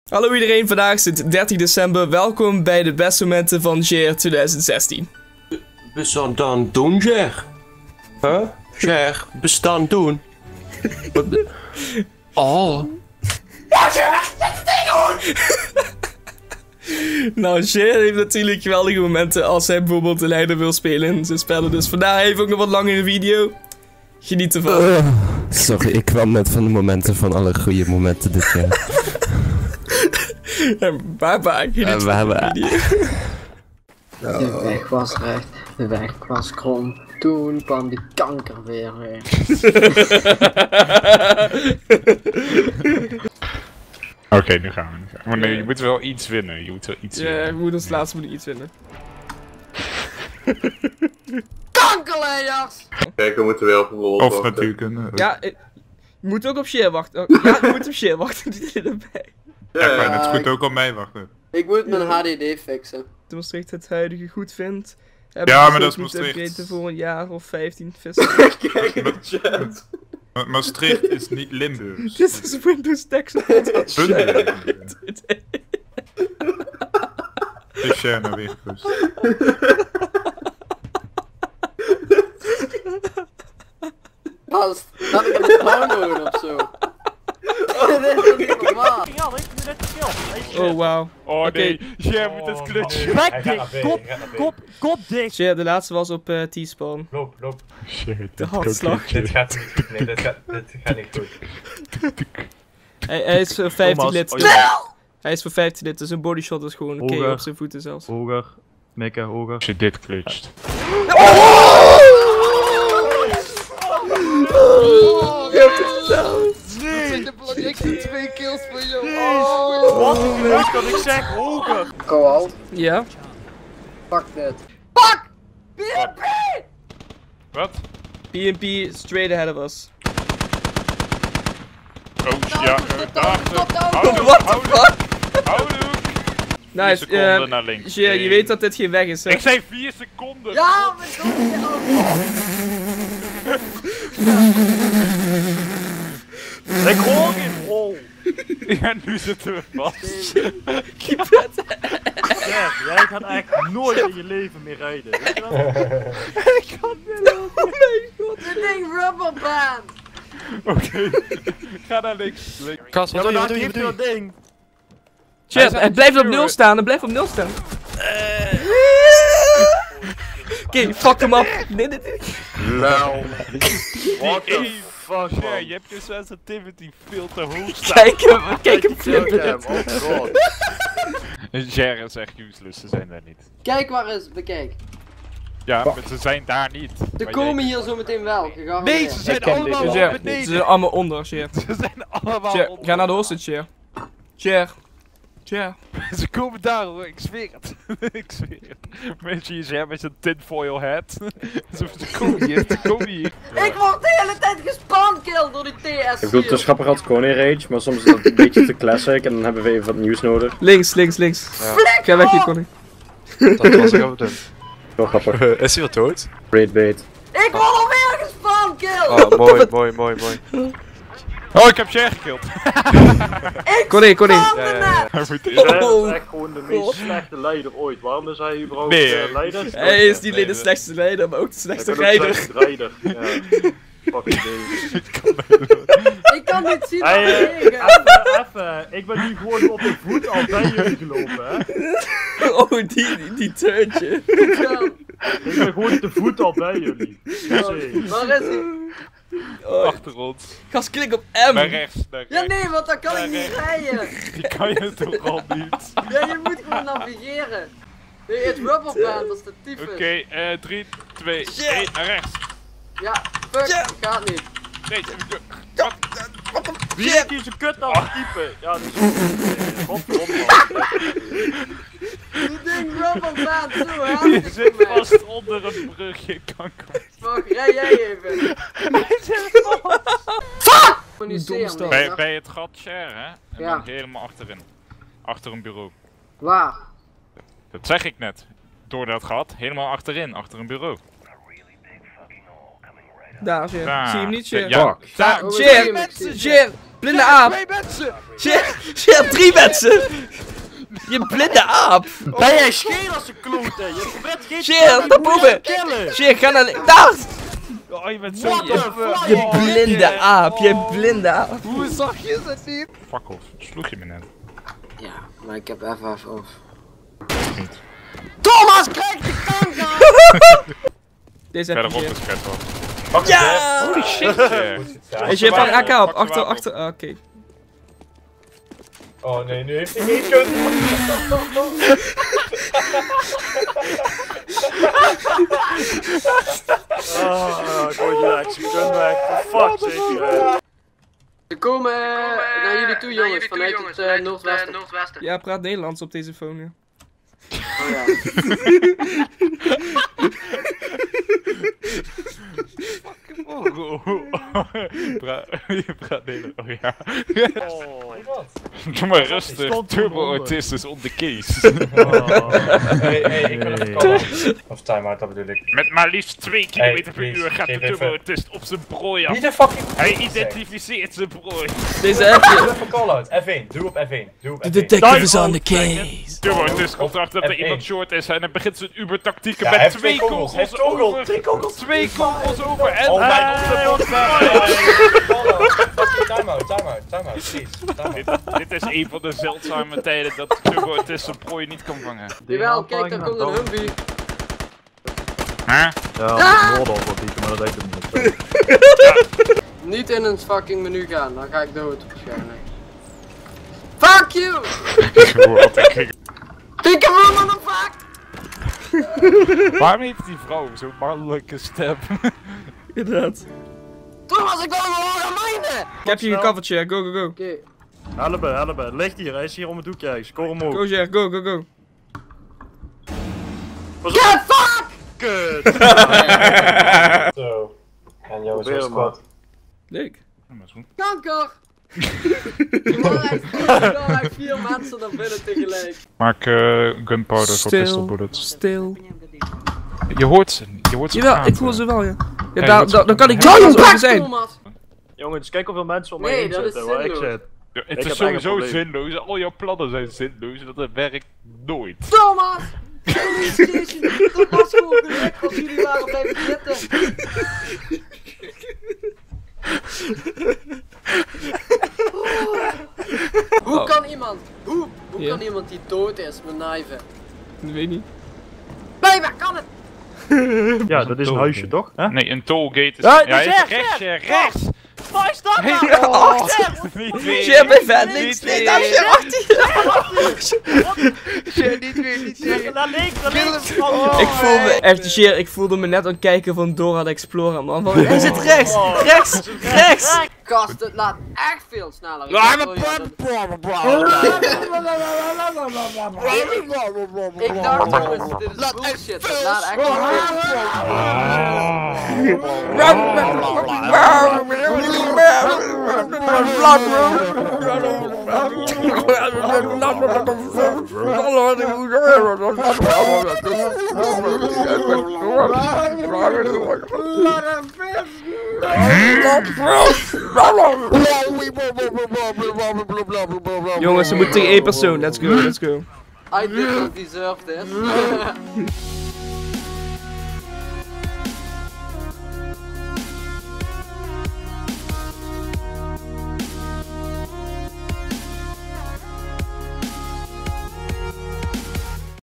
Hallo iedereen, vandaag is het 13 december. Welkom bij de beste momenten van Ger 2016. Bestaan doen, Ger? Huh? Ger, bestaan doen? Oh. Wat je doen? Nou, Ger heeft natuurlijk geweldige momenten als hij bijvoorbeeld de leider wil spelen in zijn spellen. Dus vandaar heeft ook nog wat langere video. Geniet ervan. Sorry, ik kwam net van de momenten van alle goede momenten dit jaar. Baba, geniet van de video. De weg was recht, de weg was krom. Toen kwam die kanker weer. Oké, nu gaan we. Maar nee, je moet wel iets winnen. Je moet wel iets winnen. Ja, we moeten als laatste iets winnen. Kankerleiders! Kijk, we moeten wel op een rol Of wachten. natuurlijk een... Ja, je moet ook op Ger wachten. Oh, ja, je moet op Ger wachten. Die zit erbij. Ja, ik ben het goed ook al mee wachten. Ik moet mijn HDD fixen. De Maastricht het huidige goed vindt. Ja, maar dat is Maastricht. Upgraden voor een jaar of 15 vissen. Kijk in de chat. Maastricht is niet Limburg. Dit is Windows Tech support. Ik share nou weer gerust. Gast, laat ik hem downloaden ofzo. Dit is toch niet normaal? Oh wow. Oh Oké. nee, jij moet het klutje. Bek dicht, kop dicht. Ger, de laatste was op T-spawn. Loop. Shit, De hartslag. Dit gaat niet goed. Nee, dit gaat niet goed. Hij is voor 15 Thomas, lid. oh ja. Hij is voor 15 lid, dus een bodyshot is gewoon oké Hoger. op zijn voeten zelfs. Hoger, mikken, hoger. Als je dit klutst. Wat kan ik zeggen? Hoger. Koal, Ja? fuck dit. Wat? PNP straight ahead of us. Oh ja, What the fuck? Houden! Nice, seconden naar links. Ger, je weet dat dit geen weg is, hè? Ik zei 4 seconden! Ja, maar dat is je ook. Ik hoor geen hol. Ja, nu zitten we vast. Keep it. Ja, jij gaat echt nooit in je leven meer rijden. Weet je dat? Ik kan niet. Oh mijn god. Dit ding rubberband. Oké, ga naar links. Kas, Ja, maar daar heeft dat ding. Ger, hij blijft op 0 staan, hij blijft op 0 staan. Oké, fuck hem up. Nee. Nou. What the fuck, Ja, man. je hebt je sensitivity veel te hoog staan. Kijk hem flippen. Oh god. Ger is echt useless, ze zijn daar niet. Kijk waar is, bekijk. Ja, maar ze zijn daar niet. Ze Maar komen jij- hier zo meteen wel, Nee, gegarandeerd. ze zijn allemaal op Ger, ze beneden. zijn allemaal onder, Ger. Ze zijn allemaal Ger, onder. ga naar de hostage, Ger. Ger. Ze komen daar hoor, ik zweer het. Ik zweer het. Weet je, Ger met zijn tinfoil hat. Ze komen hier, ze komen hier. Ik word de hele tijd gespawnkill door die TS. Ik bedoel, het is grappig als Coney Rage, maar soms is dat een beetje te classic en dan hebben we even wat nieuws nodig. Links. Ga weg hier, Connie. Dat was ik ook doen. Wel grappig. Is hij al dood? Raidbait. Ik word alweer gespawnkill. Oh, mooi. Oh, ik heb Ger gekild. Connie. Hij moet in. Hij Oh, is echt gewoon de meest slechte leider ooit. Waarom is hij überhaupt Nee, leider? Hij is niet alleen de slechtste leider, maar ook de slechtste rijder. Rijder. Ja. Fucking ding. Ik kan niet zien wat Hey, er tegen. even. Ik ben nu gewoon op de voet al bij jullie gelopen, hè. Oh, die turntje. Ik ben gewoon te voet al bij jullie. Waar is hij? Oh, Achter ons. gast, klik op Naar M. rechts, naar rechts. Ja nee, want dan kan ik niet rijden. Die kan je toch al niet. Ja, je moet gewoon navigeren. Nee, het rubberband, dat is de tyfus. Oké, 3, 2, 1, naar rechts. Ja, fuck, Ja. gaat niet. Nee, Wie heeft hier zijn kut aan het typen? Ja, dat is godverdomme. Die ding rubberband, zo je helft zit voor mij. vast onder een brugje, kanker. Fuck, rij jij even. Communiceer, stad. man. Bij het gat share, hè? En Ja. dan helemaal achterin. Achter een bureau. Waar? Dat zeg ik net. Door dat gat, helemaal achterin, achter een bureau. Daar, Ger. Daar. Zie je hem niet, Ger? Ja, daar. Oh, Ger! ik zie hem. Ger! Blinde aap. 2 mensen! Shit, 3 mensen. Je blinde aap. Ben jij scheel als een klote? Je probeert geen Shit, daar boven. killen! Shit, ga naar... Daar. Oh, je bent zo What the dom. fuck? Je blinde aap. Je blinde aap. Hoe zag je het niet? Fuck off, sloeg je me net. Ja, maar ik heb FF of. Niet. Thomas, krijg de kanker! Deze heb Verderop je. is vet hoor. Pak Ja! Holy shit! Is je van AK op? Achter. Oké. Oh nee, nu heeft hij niet kunnen. Oh, ik word je echt zo'n gunwerk. For fuck's sake. Ze komen naar jullie toe, jongens, vanuit het noordwesten. Ja, praat Nederlands op deze phone. Ja. Oh ja. Je praat Nederlands. Oh ja. Oh. Doe maar rustig. Stond Turbo eronder. Autist is on the case. Hey, ik wil even call-out. Of time-out, dat bedoel ik. Met maar liefst 2 km per please, uur gaat de geef Turbo even- Autist op zijn prooi af. Wie de fucking... Hij identificeert zijn prooi. Deze heb je. Doe even call-out. F1. Doe op F1. Doe op De F1. detective is on the case. Turbo Autist komt erachter dat er F1. iemand short is en hij begint zijn Uber-tactieken Ja, hij met heeft 2 twee kogels, hij heeft kogels kogels, over. 2 kogels. 2 kogels over en Oh hij mijn op de Call-out. Fucking time-out, please. Time-out. Dit is een van de zeldzame tijden dat Turbo Autist zijn prooi niet kan vangen. Jawel, kijk, daar komt een Humvee. Huh? Ja, Noordal wat die, maar dat deed het niet. Niet in een fucking menu gaan, dan ga ik dood waarschijnlijk. Fuck you! Peekaboo, motherfuck! Waarom heeft die vrouw zo'n mannelijke stem? Inderdaad. Thomas, ik wil hem horen mijnen! Ik heb je gecoverd, Sher. Go, go, go. Oké. Helpen. Ligt hier, hij is hier om het hoekje. Score hem Go, ook. Sher. Go, go, go. Get fuck! Kut! Zo. En jongens, Probeer weer hem squad. Leuk. Kanker! Er waren echt 4 mensen naar binnen tegelijk. Maak gunpowder voor pistol Stil. bullets. Stil. Je hoort ze Jawel, gaan, ik voel hoor. ze wel, ja. Ja, Ja, dan kan ik Ja, niet Hou zo je over bek, zijn. Thomas! Jongens, kijk hoeveel mensen om mij Nee, heen dat is zitten waar ik zinloos. zit. Ja, het Ik is heb sowieso eigen probleem. zinloos. Al jouw plannen zijn zinloos. Dat werkt nooit. Thomas! Police station! Dat was gewoon geluk als jullie waren blijven zitten. Hoe kan iemand, hoe Ja. kan iemand die dood is met knijven? Ik weet niet. Nee, waar kan het? Ja, dat is een huisje toch? Hè? Nee, een tollgate is... Ja, hij dat is is rechts, rechts! Waar is dat nou? Niet weer. Sher, ben vet. Niet Links, weer. links, Sher, achter je. Naar links, naar links! Ik voelde, echt, Sher, ik voelde me net aan het kijken van Dora de Explorer, man. Van, hij zit rechts, rechts, rechts. Gast, het laat echt veel sneller. Ja, Ik dacht jongens, dit is bullshit. Het laat echt Jongens, we moeten tegen 1 persoon. Let's go, let's go. I did not deserve this.